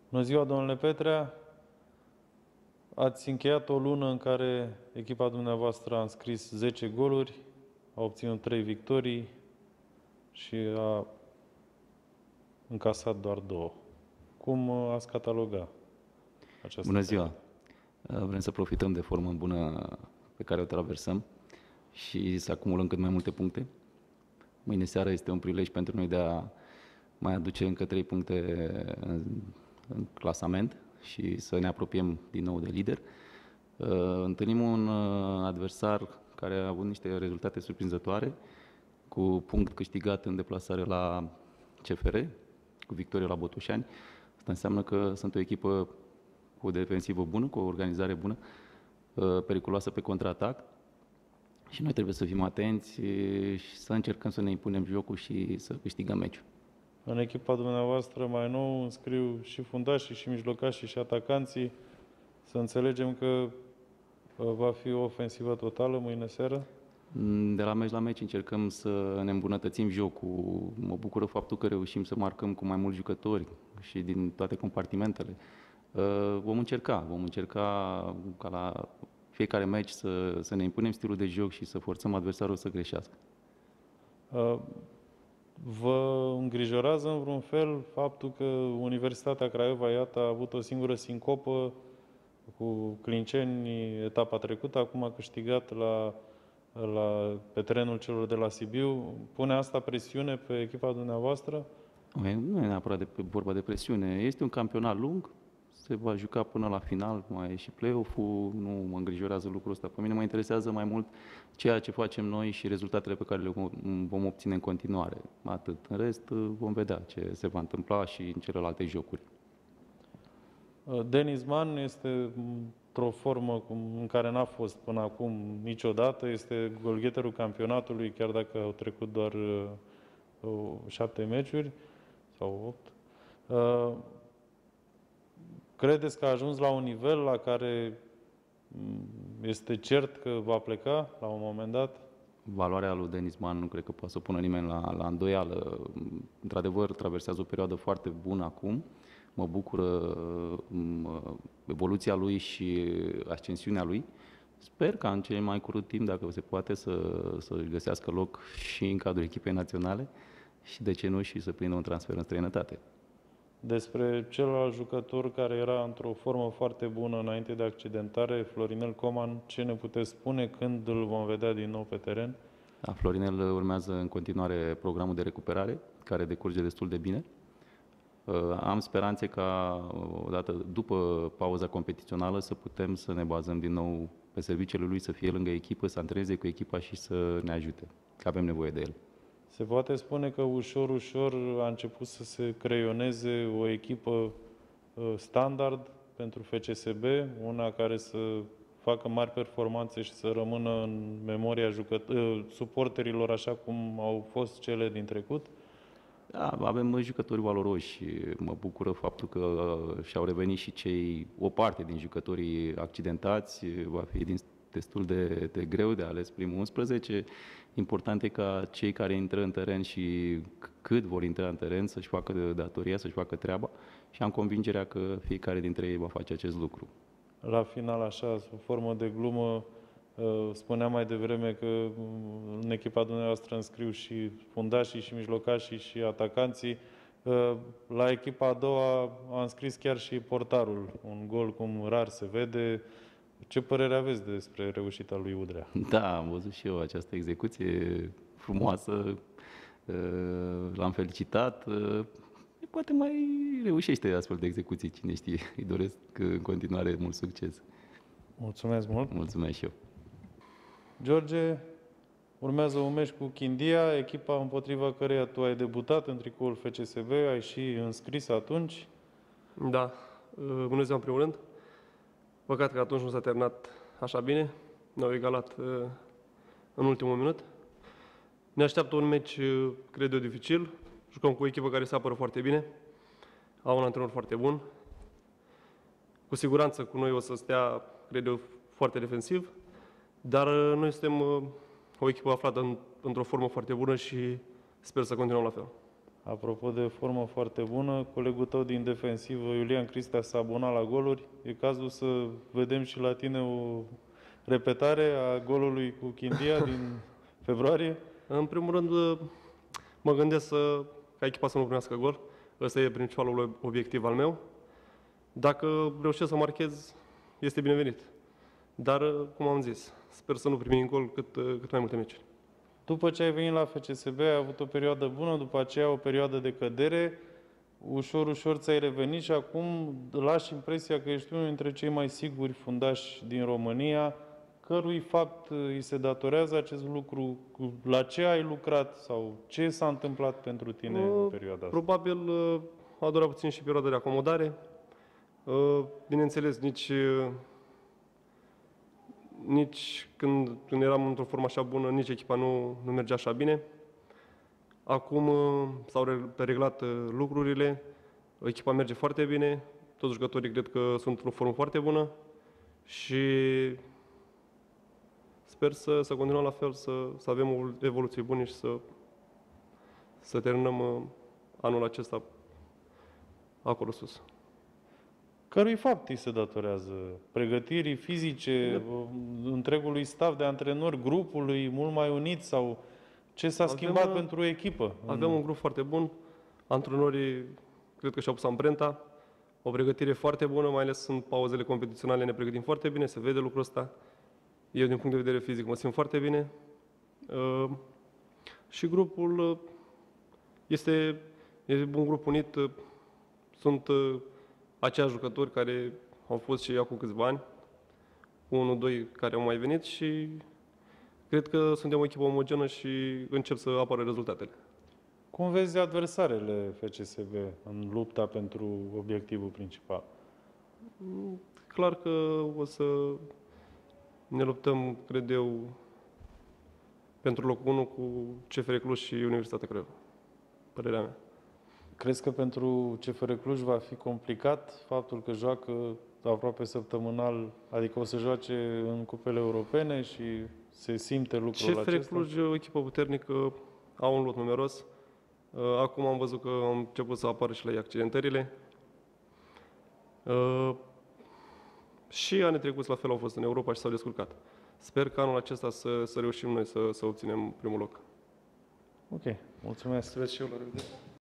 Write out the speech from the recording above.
Bună ziua, domnule Petrea! Ați încheiat o lună în care echipa dumneavoastră a înscris 10 goluri, a obținut 3 victorii și a încasat doar 2. Cum ați cataloga această Bună perioadă? ziua! Vrem să profităm de formă bună pe care o traversăm și să acumulăm cât mai multe puncte. Mâine seară este un prilej pentru noi de a mai aduce încă 3 puncte în clasament și să ne apropiem din nou de lider. Întâlnim un adversar care a avut niște rezultate surprinzătoare, cu punct câștigat în deplasare la CFR, cu victorie la Botoșani. Asta înseamnă că sunt o echipă cu o defensivă bună, cu o organizare bună, periculoasă pe contraatac și noi trebuie să fim atenți și să încercăm să ne impunem jocul și să câștigăm meciul. În echipa dumneavoastră mai nou înscriu și fundașii, și mijlocașii, și atacanții. Să înțelegem că va fi o ofensivă totală mâine seară? De la meci la meci încercăm să ne îmbunătățim jocul. Mă bucură faptul că reușim să marcăm cu mai mulți jucători și din toate compartimentele. Vom încerca ca la fiecare meci să ne impunem stilul de joc și să forțăm adversarul să greșească. Vă îngrijorează în vreun fel faptul că Universitatea Craiova, iată, a avut o singură sincopă cu Clinceni etapa trecută, acum a câștigat pe terenul celor de la Sibiu. Pune asta presiune pe echipa dumneavoastră? Nu e neapărat vorba de presiune. Este un campionat lung, se va juca până la final, mai e și play-off-ul, nu mă îngrijorează lucrul ăsta. Pe mine mă interesează mai mult ceea ce facem noi și rezultatele pe care le vom obține în continuare. Atât. În rest, vom vedea ce se va întâmpla și în celelalte jocuri. Denis Man este într-o formă în care n-a fost până acum niciodată. Este golgheterul campionatului, chiar dacă au trecut doar 7 meciuri sau 8. Credeți că a ajuns la un nivel la care este cert că va pleca la un moment dat? Valoarea lui Denis Man nu cred că poate să o pună nimeni la îndoială. Într-adevăr, traversează o perioadă foarte bună acum. Mă bucură evoluția lui și ascensiunea lui. Sper ca în cel mai curând timp, dacă se poate, să găsească loc și în cadrul echipei naționale și, de ce nu, și să prindă un transfer în străinătate. Despre celălalt jucător care era într-o formă foarte bună înainte de accidentare, Florinel Coman, ce ne puteți spune, când îl vom vedea din nou pe teren? Da, Florinel urmează în continuare programul de recuperare, care decurge destul de bine. Am speranțe ca, odată după pauza competițională, să putem să ne bazăm din nou pe serviciile lui, să fie lângă echipă, să antreneze cu echipa și să ne ajute, că avem nevoie de el. Se poate spune că ușor, ușor a început să se creioneze o echipă standard pentru FCSB, una care să facă mari performanțe și să rămână în memoria suporterilor așa cum au fost cele din trecut? Da, avem jucători valoroși și mă bucură faptul că și-au revenit și o parte din jucătorii accidentați. Va fi destul de greu de ales primul 11. Important e ca cei care intră în teren și cât vor intra în teren să-și facă datoria, să-și facă treaba și am convingerea că fiecare dintre ei va face acest lucru. La final, așa, sub formă de glumă, spuneam mai devreme că în echipa dumneavoastră înscriu și fundașii, și mijlocașii, și atacanții. La echipa a doua a înscris chiar și portarul, un gol cum rar se vede. Ce părere aveți despre reușita lui Udrea? Da, am văzut și eu această execuție frumoasă, l-am felicitat. Poate mai reușește astfel de execuții, cine știe. Îi doresc în continuare mult succes. Mulțumesc mult! Mulțumesc și eu! George, urmează un meci cu Chindia, echipa împotriva căreia tu ai debutat în tricoul FCSB, ai și înscris atunci. Da, bună ziua în primul rând. Păcat că atunci nu s-a terminat așa bine, ne-au egalat în ultimul minut. Ne așteaptă un meci, cred eu, dificil. Jucăm cu o echipă care se apără foarte bine, au un antrenor foarte bun. Cu siguranță cu noi o să stea, cred eu, foarte defensiv, dar noi suntem o echipă aflată într-o formă foarte bună și sper să continuăm la fel. Apropo de formă foarte bună, colegul tău din defensivă, Iulian Cristea, s-a abonat la goluri. E cazul să vedem și la tine o repetare a golului cu Chindia din februarie? În primul rând, mă gândesc ca echipa să nu primească gol. Ăsta e principalul obiectiv al meu. Dacă reușesc să marchez, este binevenit. Dar, cum am zis, sper să nu primim gol cât mai multe meciuri. După ce ai venit la FCSB, ai avut o perioadă bună, după aceea o perioadă de cădere, ușor, ușor ți-ai revenit și acum lași impresia că ești unul dintre cei mai siguri fundași din România. Cărui fapt îi se datorează acest lucru? La ce ai lucrat sau ce s-a întâmplat pentru tine în perioada asta? Probabil a durat puțin și perioada de acomodare. Bineînțeles, nici când eram într-o formă așa bună, nici echipa nu mergea așa bine. Acum s-au reglat lucrurile, echipa merge foarte bine, toți jucătorii cred că sunt într-o formă foarte bună și sper să continuăm la fel, să avem o evoluție bună și să terminăm anul acesta acolo sus. Cărui fapt îi se datorează? Pregătirii fizice, întregului staff de antrenori, grupului mult mai unit sau ce s-a schimbat pentru echipă? Avem un grup foarte bun, antrenorii cred că și-au pus amprenta, o pregătire foarte bună, mai ales în pauzele competiționale ne pregătim foarte bine, se vede lucrul ăsta. Eu, din punct de vedere fizic, mă simt foarte bine. Și grupul este un grup unit. Sunt aceiași jucători care au fost și acum câțiva ani, 1-2 care au mai venit și cred că suntem o echipă omogenă și încep să apară rezultatele. Cum vezi adversarele FCSB în lupta pentru obiectivul principal? Clar că o să ne luptăm, cred eu, pentru locul 1 cu CFR Cluj și Universitatea Craiova. Părerea mea. Crezi că pentru CFR Cluj va fi complicat faptul că joacă aproape săptămânal, adică o să joace în cupele europene și se simte lucrul acesta? CFR Cluj e o echipă puternică, au un lot numeros. Acum am văzut că au început să apară și la ei accidentările. Și anii trecuți la fel au fost în Europa și s-au descurcat. Sper că anul acesta să reușim noi să obținem primul loc. Ok, mulțumesc. Să vezi și eu, la revedere.